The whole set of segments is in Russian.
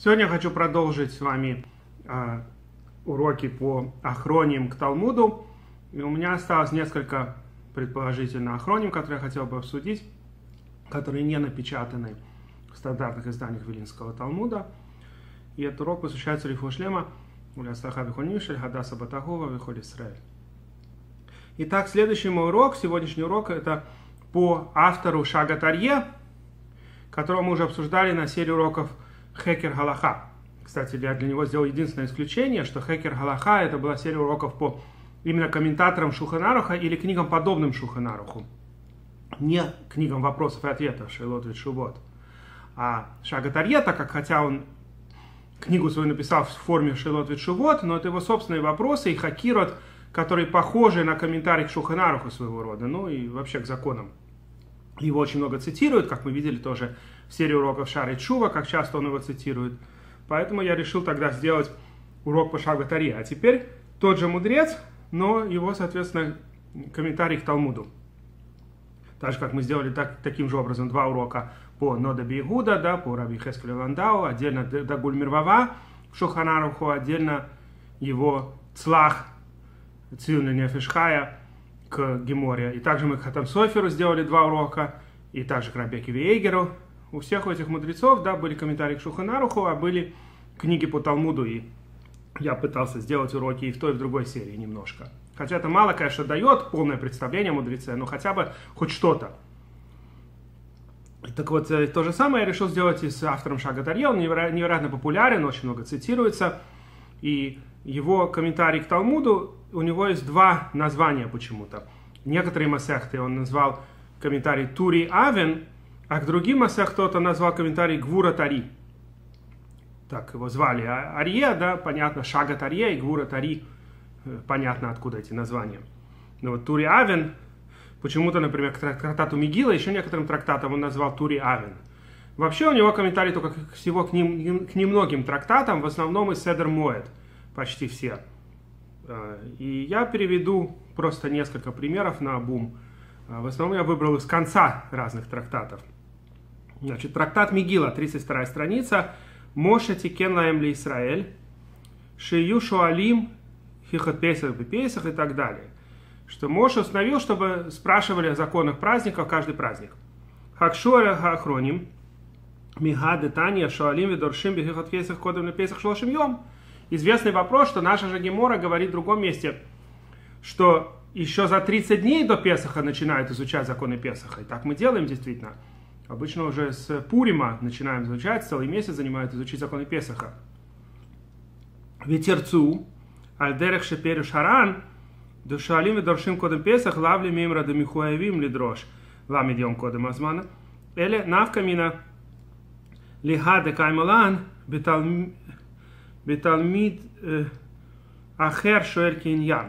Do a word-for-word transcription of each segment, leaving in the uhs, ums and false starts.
Сегодня я хочу продолжить с вами э, уроки по охроним к Талмуду. И у меня осталось несколько предположительно охроним, которые я хотел бы обсудить, которые не напечатаны в стандартных изданиях Вилинского Талмуда. И этот урок посвящается Рифу Шлема, Улястаха Вихонишель, Хадаса Батагова, Вихоль Исраэль. Итак, следующий мой урок, сегодняшний урок, это по автору Шагат Арье, которого мы уже обсуждали на серии уроков Хекер Галаха. Кстати, я для него сделал единственное исключение, что Хекер Галаха это была серия уроков по именно комментаторам Шулхан Аруха или книгам, подобным Шулхан Аруху. Не книгам вопросов и ответов Шейлот Витшувот. А Шагат Арье, так как хотя он книгу свою написал в форме Шейлот Витшувот, но это его собственные вопросы и хакирот, которые похожи на комментарии к Шулхан Аруху своего рода, ну и вообще к законам. Его очень много цитируют, как мы видели тоже в серии уроков Шар и Тшува, как часто он его цитирует. Поэтому я решил тогда сделать урок по Шагат Арье. А теперь тот же мудрец, но его, соответственно, комментарий к Талмуду. Так же, как мы сделали так, таким же образом два урока по Нода Бейгуда, да, по Раби Хескелю Ландау, отдельно Дагуль Мирвава в Шулхан Аруху, отдельно его Цлах Цилна Нефешхая к Геморе. И также мы к Хатам Соферу сделали два урока, и также к Рабеке Вейгеру. У всех этих мудрецов, да, были комментарии к Шулхан Аруху, а были книги по Талмуду, и я пытался сделать уроки и в той, и в другой серии немножко. Хотя это мало, конечно, дает полное представление о мудреце, но хотя бы хоть что-то. Так вот, то же самое я решил сделать и с автором Шагат Арье. Он невероятно популярен, очень много цитируется. И его комментарий к Талмуду, у него есть два названия почему-то. Некоторые масехты он назвал комментарий Тури Авен, а к другим масехтам кто-то назвал комментарий Гвура Тари. Так его звали. А Арье, да, понятно, Шагат Арье и Гвура Тари, понятно, откуда эти названия. Но вот Тури Авен, почему-то, например, к трактату Мегила, еще некоторым трактатам он назвал Тури Авен. Вообще у него комментарий только к, всего к, ним, к немногим трактатам, в основном из Седер Моэд, почти все. И я переведу просто несколько примеров на обум. В основном я выбрал из конца разных трактатов. Значит, трактат Мегила, тридцать вторая страница. Моше тикен лаэм ли Исраэль, шию шуалим, хихот песах и песах и так далее. Что Моше установил, чтобы спрашивали о законах праздников каждый праздник. Хакшуаля хахроним, мигады тания шуалим видоршим бихихот песах кодом на песах шлошим йом. Известный вопрос, что наша же Гемора говорит в другом месте, что еще за тридцать дней до Песаха начинают изучать законы Песаха. И так мы делаем действительно. Обычно уже с Пурима начинаем изучать, целый месяц занимают изучить законы Песаха. Ветерцу, альдерех шеперю шаран, душалим и доршим кодом Песах, лавли мимра да михуаевим лидрош, ламидьем кодом азмана, или навкамина лиха де каймалан, беталмид ахер шуэль киньян.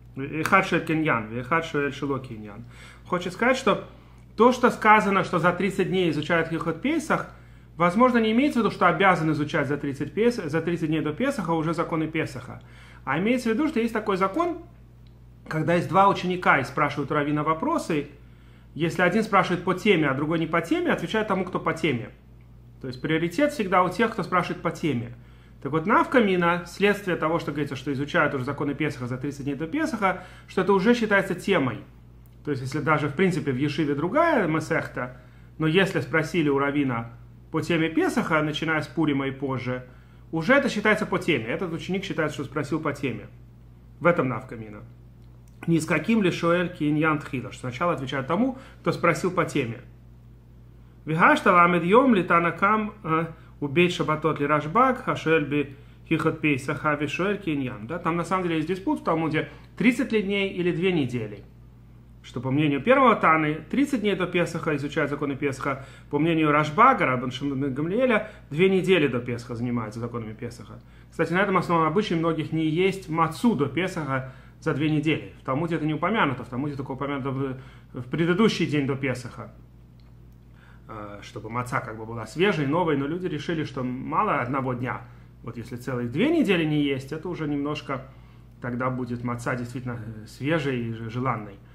Хочет сказать, что то, что сказано, что за тридцать дней изучают Хилхот Песах, возможно, не имеется в виду, что обязан изучать за тридцать, пес... за тридцать дней до Песаха уже законы Песаха. А имеется в виду, что есть такой закон, когда есть два ученика и спрашивают у раввина вопросы, если один спрашивает по теме, а другой не по теме, отвечает тому, кто по теме. То есть приоритет всегда у тех, кто спрашивает по теме. Так вот, навкамина, следствие того, что говорится, что изучают уже законы Песаха за тридцать дней до Песаха, что это уже считается темой. То есть, если даже, в принципе, в Ешиве другая масехта, но если спросили у раввина по теме Песаха, начиная с Пурима и позже, уже это считается по теме. Этот ученик считает, что спросил по теме. В этом навкамина. Ни с каким ли шоэль киньян тхила, что сначала отвечают тому, кто спросил по теме. Вихашта ламед йом литанакам убейт шабатот ли рашбак, хашуэль би хихот пейсаха вишуэль киньян. Да, там на самом деле есть диспут в Талмуде, тридцать ли дней или две недели. Что по мнению первого Таны, тридцать дней до Песаха изучают законы Песаха. По мнению Рашбага, Рабban Шимон бен Гамлиэля, две недели до Песаха занимаются законами Песаха. Кстати, на этом основном обычае многих не есть мацу до Песаха за две недели. В Талмуде это не упомянуто, в Талмуде только упомянуто в предыдущий день до Песаха. Чтобы маца как бы была свежей, новой, но люди решили, что мало одного дня. Вот если целых две недели не есть, это уже немножко, тогда будет маца действительно свежей и желанной.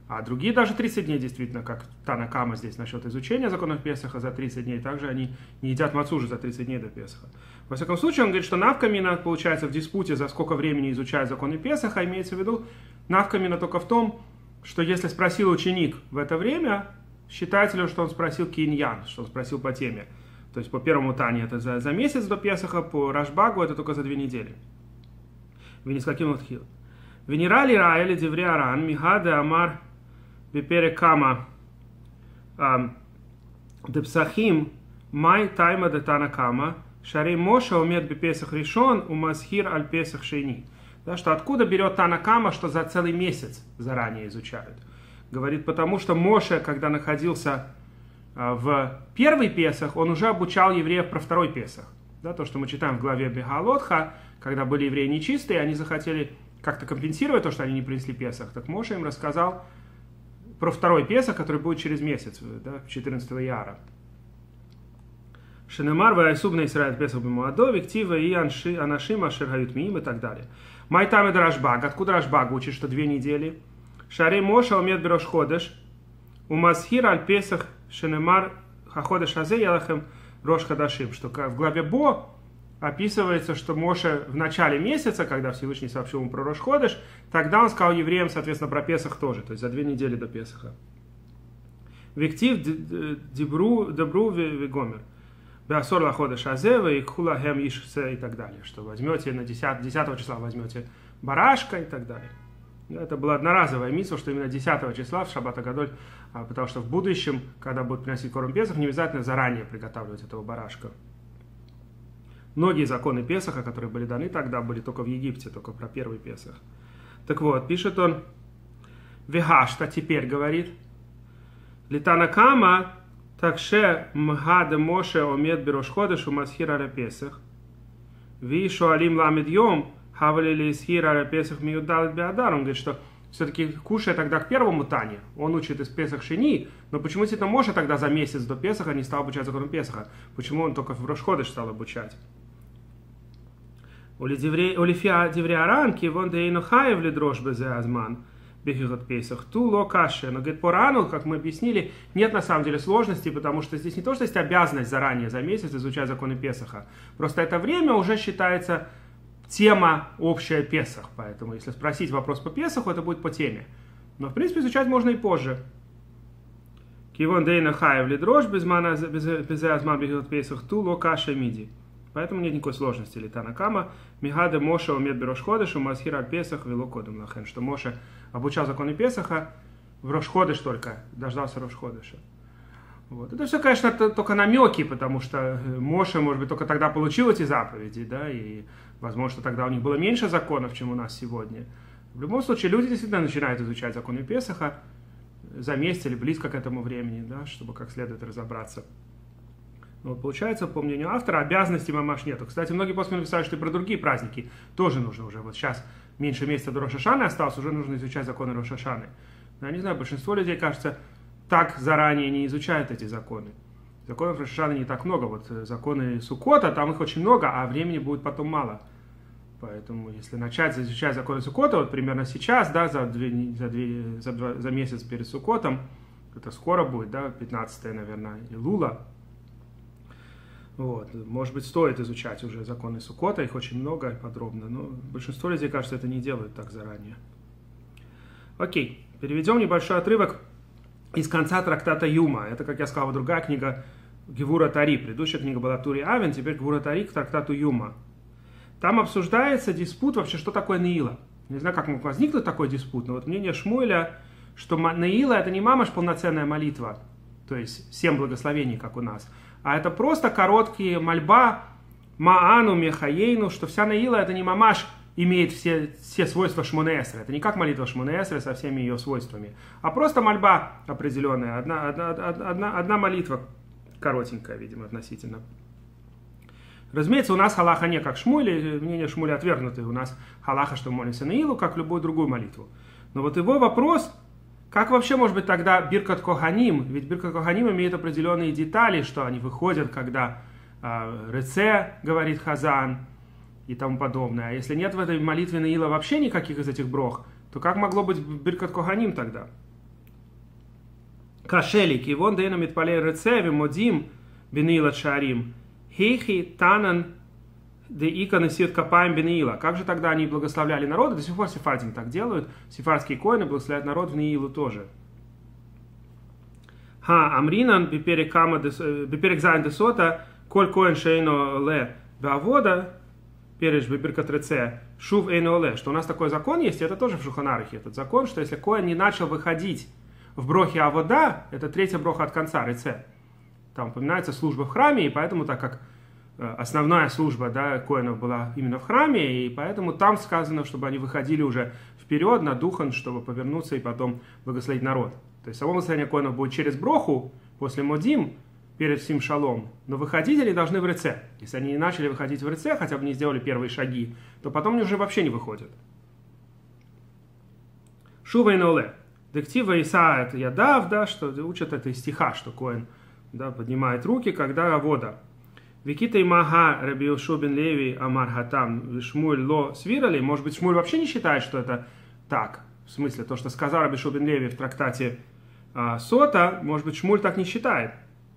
А другие даже тридцать дней, действительно, как Тана Кама здесь насчет изучения законов Песаха за тридцать дней, также они не едят мацу уже за тридцать дней до Песаха. Во всяком случае, он говорит, что навкамина, получается, в диспуте, за сколько времени изучают законы Песаха, имеется в виду, навкамина только в том, что если спросил ученик в это время, считается ли, что он спросил киньян, что он спросил по теме. То есть по первому Тане это за, за месяц до Песаха, по Рашбагу это только за две недели. Венискаким отхил. Венерали раэли девриаран, михаде амар беперекама депсахим май тайма де танакама шарей моша умеет бепесах решен у масхир аль песах шейни. Да, что откуда берет Танакама, что за целый месяц заранее изучают. Говорит, потому что Моше, когда находился в первый Песах, он уже обучал евреев про второй Песах. Да, то, что мы читаем в главе Бегалотха, когда были евреи нечистые, они захотели как-то компенсировать то, что они не принесли Песах. Так Моше им рассказал про второй Песах, который будет через месяц, да, четырнадцатого Яра. Шенемар вайсубна Исраэль Песах бемуадо, вектива и анашим ашер хают миим и так далее. Майтам это Рашбаг. Откуда Рашбаг учит, что две недели? Шарей Моша умеет берош ходеш. У Масхир аль Песах шенемар хаходеш азе ялахем рош хадашим. Что в главе Бо описывается, что Моше в начале месяца, когда Всевышний сообщил ему про рош ходеш, тогда он сказал евреям, соответственно, про Песах тоже, то есть за две недели до Песаха. Вектив дебру дебру вегомер. Беасор лаходеш азева и кхулахем ишсе и так далее. Что возьмете на десятого числа возьмете барашка и так далее. Это была одноразовая миссия, что именно десятого числа в Шаббат Агадоль, потому что в будущем, когда будут приносить корм Песах, не обязательно заранее приготавливать этого барашка. Многие законы Песаха, которые были даны тогда, были только в Египте, только про первый Песах. Так вот, пишет он, Вехашта теперь говорит, Литанакама такше мгада Моше омед берош ходеш у масхир аля Песах. Ви шоалим ламед йом хавали исхир аля Песах миюдалет беадар. Он говорит, что все-таки кушая тогда к первому Тане, он учит из Песах Шени, но почему действительно Моше тогда за месяц до Песаха не стал обучать закону Песаха? Почему он только в Рош ходеш стал обучать? Олифия девриаранки вон дейну хаев ли дрожь безе азман. Песах, ту ло каши. Но, говорит, по рану, как мы объяснили, нет на самом деле сложности, потому что здесь не то, что есть обязанность заранее за месяц изучать законы Песаха. Просто это время уже считается тема общая Песах. Поэтому, если спросить вопрос по Песаху, это будет по теме. Но, в принципе, изучать можно и позже. Кивон дейна хаев ли дрожь безе азман бегилот Песах, ту ло каши миди. Поэтому нет никакой сложности. Литанакама, Мигаде Моше умеет берош ходеш, у Масхир аль Песах вело кодом лахен. Что Моше обучал законы Песаха в Рош ходеш только, дождался Рош ходеша. Вот. Это все, конечно, только намеки, потому что Моше, может быть, только тогда получил эти заповеди, да, и возможно, что тогда у них было меньше законов, чем у нас сегодня. В любом случае, люди действительно начинают изучать законы Песаха за месяц или близко к этому времени, да, чтобы как следует разобраться. Вот, получается, по мнению автора, обязанностей мамаш нету. Кстати, многие после написали, что и про другие праздники тоже нужно уже. Вот сейчас меньше месяца до Рош ха-Шаны осталось, уже нужно изучать законы Рош ха-Шаны. Но я не знаю, большинство людей, кажется, так заранее не изучают эти законы. Законов Рош ха-Шаны не так много. Вот законы Суккота, там их очень много, а времени будет потом мало. Поэтому, если начать изучать законы Суккота, вот примерно сейчас, да, за, две, за, две, за, два, за месяц перед Суккотом, это скоро будет, да, пятнадцатое, наверное, Илула. Вот. Может быть, стоит изучать уже законы Суккота, их очень много и подробно, но большинство людей, кажется, это не делают так заранее. Окей, переведем небольшой отрывок из конца трактата Юма. Это, как я сказал, другая книга Гевура Тари. Предыдущая книга была Тури Авен, теперь Гевура Тари к трактату Юма. Там обсуждается диспут вообще, что такое Неила. Не знаю, как мог возникнуть такой диспут, но вот мнение Шмуэля, что Неила это не мамаш полноценная молитва, то есть семь благословений, как у нас, а это просто короткие мольба Маану, Мехаейну, что вся Неила это не мамаш имеет все, все свойства Шмоне Эсре. Это не как молитва Шмоне Эсре со всеми ее свойствами, а просто мольба определенная, одна, одна, одна, одна молитва коротенькая, видимо, относительно. Разумеется, у нас халаха не как Шмуэль, мнение Шмуэля отвергнутое. У нас халаха, что молимся Неилу, как любую другую молитву. Но вот его вопрос... Как вообще может быть тогда Биркат Коханим? Ведь Биркат Коханим имеет определенные детали, что они выходят, когда э, Реце говорит Хазан и тому подобное. А если нет в этой молитве Неила вообще никаких из этих брох, то как могло быть Биркат Коханим тогда? Кашелик, и вон дейна митпалей рецеви модим бенила шарим. Хейхи танан де ика несет капаем бенила. Как же тогда они благословляли народы? До сих пор сефардим так делают. Сефардские коины благословляют народ в Неилу тоже. Ха, амринан, биперек зайн десота, коль коин шейно ле бавода, переш бибиркат реце, шув эйно ле. Что у нас такой закон есть, это тоже в Шулхан Арухе. Этот закон, что если коин не начал выходить в брохе авода, это третья броха от конца, реце. Там упоминается служба в храме, и поэтому, так как основная служба, да, коинов была именно в храме, и поэтому там сказано, чтобы они выходили уже вперед на духан, чтобы повернуться и потом благословить народ. То есть само благословение коинов будет через броху, после модим, перед всем шалом, но выходить они должны в реце. Если они не начали выходить в реце, хотя бы не сделали первые шаги, то потом они уже вообще не выходят. Шува и ноле. Дектива Иса это ядав, да, что учат это из стиха, что коин, да, поднимает руки, когда вода. Викита и мага Раби Йошуа бен Леви амар хатам Шмуль ло свирали. Может быть, Шмуль вообще не считает, что это так. В смысле, то, что сказал Раби Йошуа бен Леви в трактате а, Сота, может быть, Шмуль так не считает.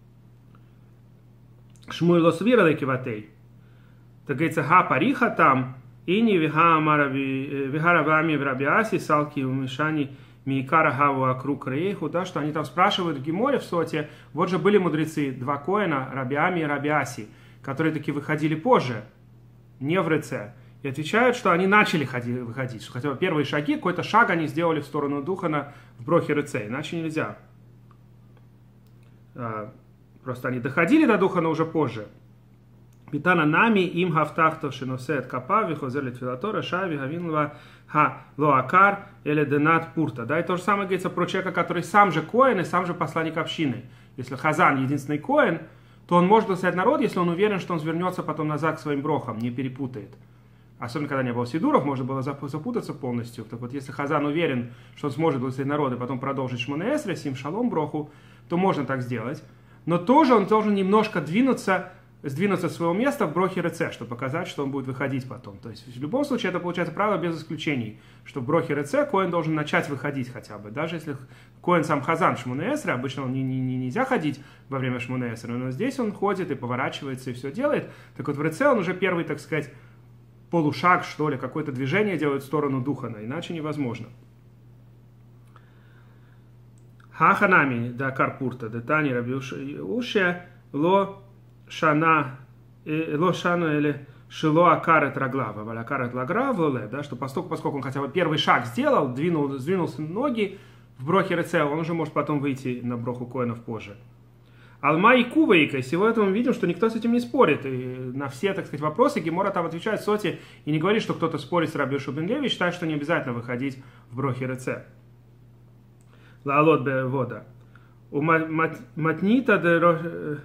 Шмуль ло свирали киватей. Так говорится, ха париха там, и не виха вами в Рабиаси, салки умешани микара хаву акруг рейху, да, что они там спрашивают в Геморе в Соте, вот же были мудрецы, два коэна, Рабиами и Рабиаси, которые таки выходили позже, не в реце, и отвечают, что они начали ходи, выходить, что хотя бы первые шаги, какой-то шаг они сделали в сторону Духана в брохе реце, иначе нельзя. Просто они доходили до Духана уже позже. Питана нами им хафтахтов шиносет капави хозели твилатора шави гавинлова ха лоакар или денат пурта. Да, и то же самое говорится про человека, который сам же коэн и сам же посланник общины. Если Хазан единственный коэн, то он может благословить народ, если он уверен, что он вернется потом назад к своим брохам, не перепутает. Особенно, когда не было сидуров, можно было запутаться полностью. Так вот, если Хазан уверен, что он сможет благословить народ и потом продолжить Шмоне Эсре, Сим Шалом броху, то можно так сделать. Но тоже он должен немножко двинуться, сдвинуться с своего места в брохе реце, чтобы показать, что он будет выходить потом. То есть в любом случае это получается правило без исключений, что в брохе реце коэн должен начать выходить хотя бы. Даже если коэн сам Хазан Шмоне Эсре, обычно он не, не, не, нельзя ходить во время Шмоне Эсре, но здесь он ходит и поворачивается и все делает. Так вот в реце он уже первый, так сказать, полушаг, что ли, какое-то движение делает в сторону Духана, иначе невозможно. Хаханами да карпурта, детани рабиуше ло шана, ло шана или шило акарет раглава, валя акарет лагравле, да, что поскольку, поскольку он хотя бы первый шаг сделал, двинул, сдвинулся ноги в брохе реце, он уже может потом выйти на броху коэнов позже. Алма и Кувейка, сегодня мы видим, что никто с этим не спорит. И на все, так сказать, вопросы Гемора там отвечает в Соте и не говорит, что кто-то спорит с Раби Йошуа бен Леви, считает, что не обязательно выходить в брохе реце. Лаалот бе вода. У матнита де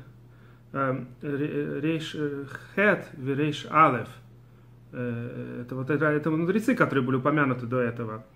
рейш хет в рейш алеф. Это вот это, это мудрецы, которые были упомянуты до этого.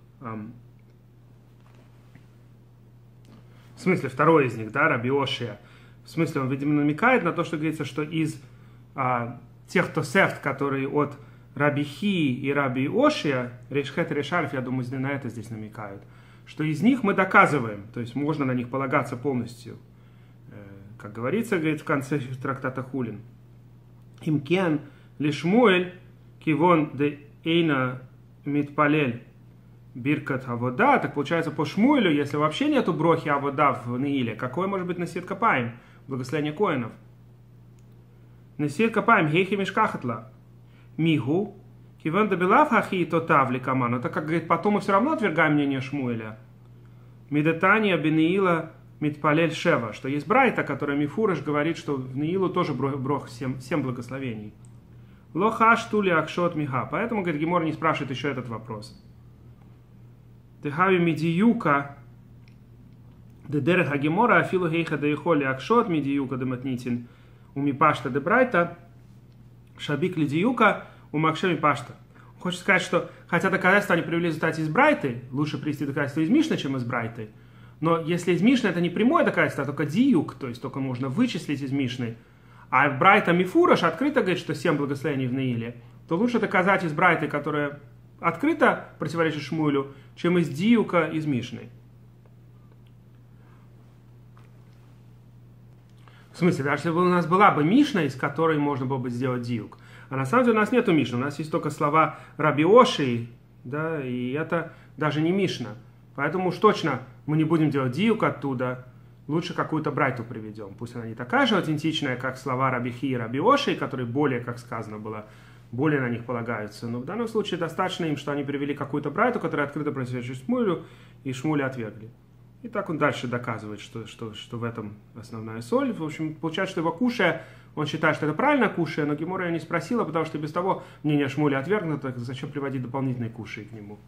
В смысле, второй из них, да, Раби Ошия. В смысле, он, видимо, намекает на то, что говорится, что из а, тех тосефт, которые от Раби Хи и Раби Ошия, Рейшхет и Рейшальф, я думаю, на это здесь намекают, что из них мы доказываем, то есть можно на них полагаться полностью. Э, как говорится, говорит в конце трактата Хулин. Имкен лишмуэль кивон де эйна митпалель биркат авода, так получается по Шмуэлю, если вообще нету брохи авода в Неиле, какой может быть насир капаем, благословение коэнов? Насир капаем хейхи мишкахатла. Мигу, кивен добилав хахи тотав ликаману, так как говорит, потом мы все равно отвергаем мнение Шмуэля. Медетания бенеила митпалель шева, что есть брайта, которая Мифурыш говорит, что в Неилу тоже брох семь, семь благословений. Лохаш тули акшот миха, поэтому, говорит, Гемор не спрашивает еще этот вопрос. Техави медиюка, де дереха Гемора, афилу хейха де ихоли акшот медиюка де матнитин, умипашта де брайта, шабик лидиюка, умакшеми пашта. Хочет сказать, что хотя доказательства они привели в результате из брайты, лучше привести доказательства из Мишны, чем из брайты. Но если из Мишны это не прямое доказательство, а только диюк, то есть только можно вычислить из Мишны, а брайта Мифураш открыто говорит, что семь благословений в Неиле, то лучше доказать из брайты, которая открыто противоречит Шмуэлю, чем из диюка из Мишны. В смысле, даже если бы у нас была бы Мишна, из которой можно было бы сделать диюк. А на самом деле у нас нету Мишны, у нас есть только слова Раби Оши, да, и это даже не Мишна. Поэтому уж точно мы не будем делать диюк оттуда, лучше какую-то брайту приведем. Пусть она не такая же аутентичная, как слова Раби Хи и Раби Оши, которые более, как сказано было, более на них полагаются. Но в данном случае достаточно им, что они привели какую-то брайту, которая открыто противоречит Шмулю, и Шмуля отвергли. И так он дальше доказывает, что, что, что в этом основная соль. В общем, получается, что его кушая, он считает, что это правильно кушая, но Гемора ее не спросила, потому что без того мнение Шмуля отвергнуто, зачем приводить дополнительные куши к нему.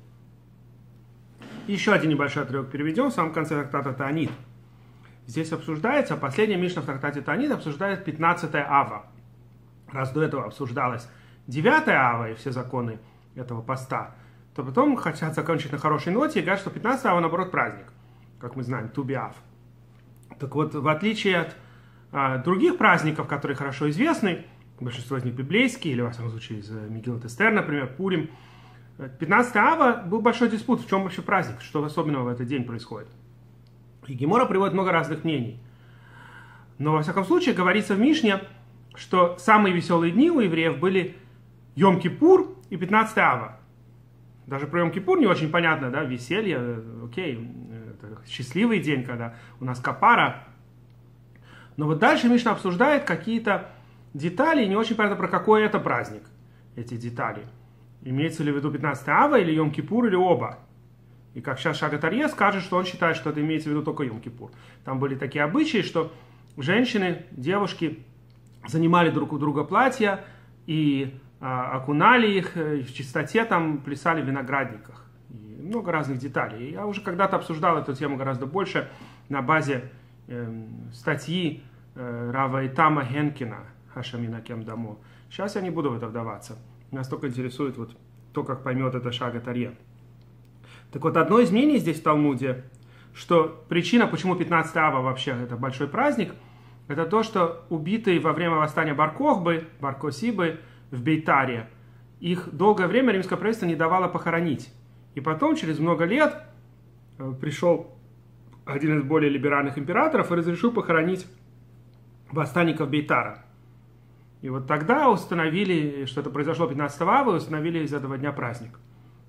Еще один небольшой отрывок переведем, в самом конце трактата Таанит. Здесь обсуждается, последняя Мишна в трактате Таанит обсуждает пятнадцатое ава. Раз до этого обсуждалось девятое ава и все законы этого поста, то потом хотят закончить на хорошей ноте и говорят, что пятнадцатое ава, наоборот, праздник. Как мы знаем, Тубиав. Так вот, в отличие от а, других праздников, которые хорошо известны, большинство из них библейские, или, во всяком случае, из Мегилат Эстер, например, Пурим, пятнадцатое ава был большой диспут, в чем вообще праздник, что особенного в этот день происходит. И Гемора приводит много разных мнений. Но, во всяком случае, говорится в Мишне, что самые веселые дни у евреев были Йом-Кипур и пятнадцатое ава. Даже про Йом-Кипур не очень понятно, да, веселье, окей, это счастливый день, когда у нас капара. Но вот дальше Мишна обсуждает какие-то детали, и не очень понятно, про какой это праздник, эти детали. Имеется ли в виду пятнадцатое ава или Йом-Кипур, или оба. И как сейчас Шагат Арье скажет, что он считает, что это имеется в виду только Йом-Кипур. Там были такие обычаи, что женщины, девушки занимали друг у друга платья и а, окунали их и в чистоте, там плясали в виноградниках. И много разных деталей. Я уже когда-то обсуждал эту тему гораздо больше на базе э, статьи э, Рава Итама Хенкина «Хашамина кем дамо». Сейчас я не буду в это вдаваться. Нас только интересует вот то, как поймет это Шагат Арье. Так вот, одно из мнений здесь в Талмуде, что причина, почему пятнадцатое ава вообще это большой праздник, это то, что убитые во время восстания Бар-Кохбы, Бар-Косибы в Бейтаре, их долгое время римское правительство не давало похоронить. И потом, через много лет, пришел один из более либеральных императоров и разрешил похоронить восстанников Бейтара. И вот тогда установили, что это произошло пятнадцатого ава, и установили из этого дня праздник.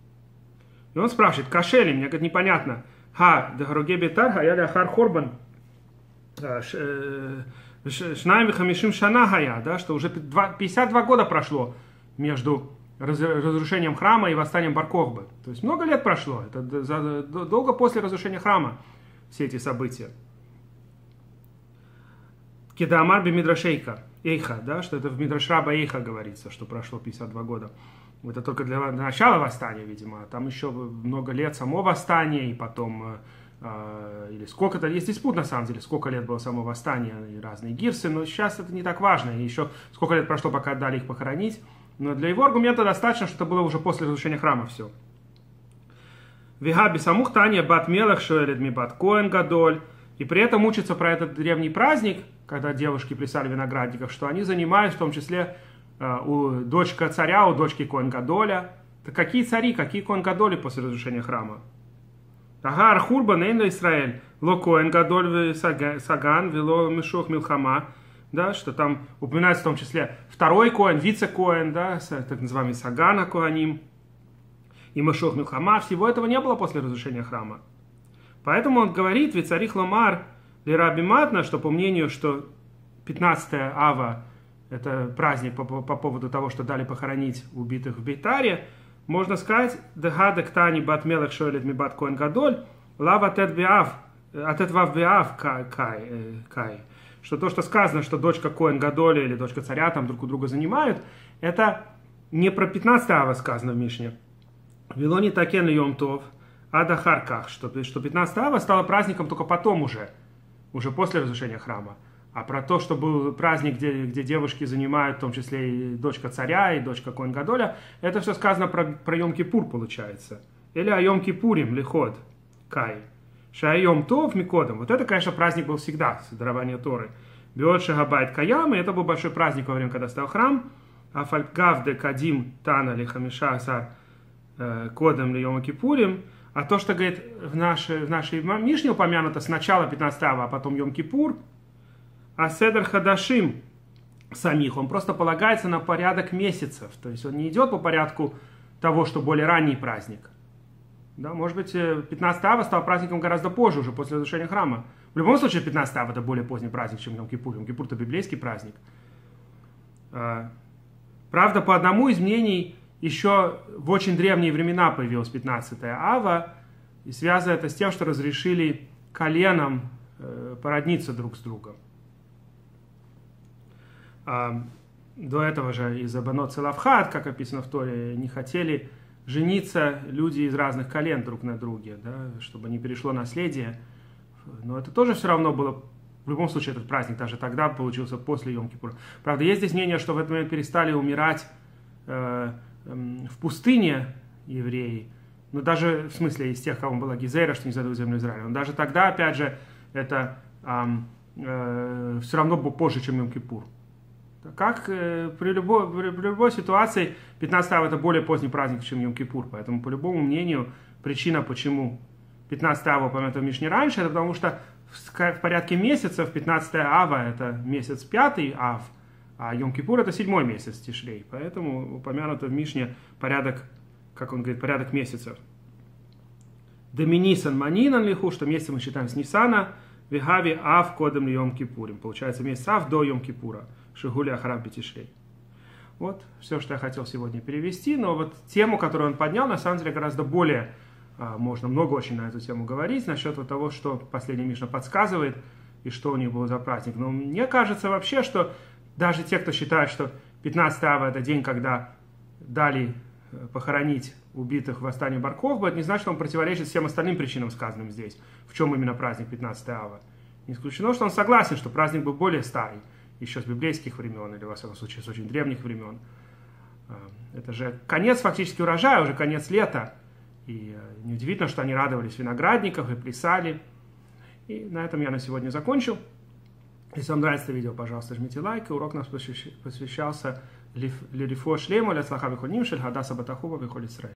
И он спрашивает, кашели, мне говорит, непонятно. Ха, дагороге Бейтар, ха яля ахар хорбан, шнаем хамишим шана хая, да, что уже пятьдесят два года прошло между разрушением храма и восстанием Бар-Кохбы. То есть много лет прошло, это долго после разрушения храма все эти события. Кедаамар би Мидрашейка, Эйха, да, что это в Мидрашраба Эйха говорится, что прошло пятьдесят два года. Это только для начала восстания, видимо. Там еще много лет само восстание, и потом, э, или сколько-то, есть диспут на самом деле, сколько лет было само восстание, и разные гирсы, но сейчас это не так важно. И еще сколько лет прошло, пока дали их похоронить. Но для его аргумента достаточно, что это было уже после разрушения храма все. Вигаби самух Таня бат мелах шоэлет ми бат коэн гадоль. И при этом учится про этот древний праздник, когда девушки плясали в виноградниках, что они занимают в том числе у дочка царя, у дочки Коэн Гадоля. Так какие цари, какие Коэн Гадоли после разрушения храма? Ага, Архурба, Нейна Исраэль, Ло Коэн Гадоль Саган, Вело Мишох Милхама, да, что там упоминается в том числе второй Коэн, вице-Коэн, да, так называемый Сагана Коаним, и Мишох Милхама. Всего этого не было после разрушения храма. Поэтому он говорит, ведь царих Ломар Лираби Матна, что по мнению, что пятнадцатое ава это праздник по, по, по поводу того, что дали похоронить убитых в Бейтаре, можно сказать, дегадек тани бат мелech шоэлет ми бат коэн гадоль, лав атет биав, атет вав биав кай, кай, что то, что сказано, что дочка Коэн Гадоля или дочка царя там друг у друга занимают, это не про пятнадцатое ава сказано в Мишне. Вилони такен йом тов, ада харках, что, что пятнадцатое ава стало праздником только потом уже, уже после разрушения храма. А про то, что был праздник, где, где девушки занимают, в том числе и дочка царя, и дочка Коэн Гадоля, это все сказано про, про Йом-Кипур, получается. Или о Йом-Кипурим, лиход, кай. Шайом тов микодом. Вот это, конечно, праздник был всегда, дарование Торы. Биот шагабайт каям, и это был большой праздник во время, когда стоял храм. А фальгав де кадим тана ли хамиша асар кодом ли Йом-Кипурим. А то, что, говорит, в нашей, в нашей Мишне упомянуто сначала пятнадцатого ава, а потом Йом-Кипур, а седер хадашим самих, он просто полагается на порядок месяцев. То есть он не идет по порядку того, что более ранний праздник. Да, может быть, пятнадцатое ава стал праздником гораздо позже, уже после разрушения храма. В любом случае, пятнадцатое ава это более поздний праздник, чем Йом-Кипур. Йом-Кипур это библейский праздник. Правда, по одному из мнений, еще в очень древние времена появилась пятнадцатое ава, и связано это с тем, что разрешили коленам породниться друг с другом. До этого же из-за банот целавхат, как описано в Торе, не хотели жениться люди из разных колен друг на друге, да, чтобы не перешло наследие. Но это тоже все равно было, в любом случае, этот праздник даже тогда получился после Йом-Кипура. Правда, есть здесь мнение, что в этот момент перестали умирать э, э, в пустыне евреи, но даже, в смысле, из тех, кого было Гизера, что не задают землю Израиля. Но даже тогда, опять же, это э, э, все равно было позже, чем Йом-Кипур. Как э, при, любой, при, при любой ситуации пятнадцатое ава это более поздний праздник, чем Йом-Кипур. Поэтому, по любому мнению, причина, почему пятнадцатое ава упомянуто в Мишне раньше, это потому что в, в порядке месяцев пятнадцатое ава это месяц пятый ав, а Йом-Кипур это седьмой месяц Тишрей. Поэтому упомянуто в Мишне порядок, как он говорит, порядок месяцев. Доминисан манинан лиху, что месяц мы считаем с Нисана, вигави ав кодем ли Йом-Кипурим. Получается месяц ав до Йом-Кипура. Шигули Ахараб Бетишрей. Вот все, что я хотел сегодня перевести. Но вот тему, которую он поднял, на самом деле гораздо более, а, можно много очень на эту тему говорить, насчет вот того, что последняя Мишна подсказывает, и что у них был за праздник. Но мне кажется вообще, что даже те, кто считает, что пятнадцатое ава это день, когда дали похоронить убитых в восстании Бар-Кохба, это не значит, что он противоречит всем остальным причинам, сказанным здесь. В чем именно праздник пятнадцатое ава. Не исключено, что он согласен, что праздник был более старый, еще с библейских времен, или, во всяком случае, с очень древних времен. Это же конец фактически урожая, уже конец лета. И неудивительно, что они радовались виноградников и плясали. И на этом я на сегодня закончил. Если вам нравится это видео, пожалуйста, жмите лайк. И урок у нас посвящался Лерифо Шлему, Ляцлаха Вихольним, Шельхадаса Батахуба, Вихоль Исраэль.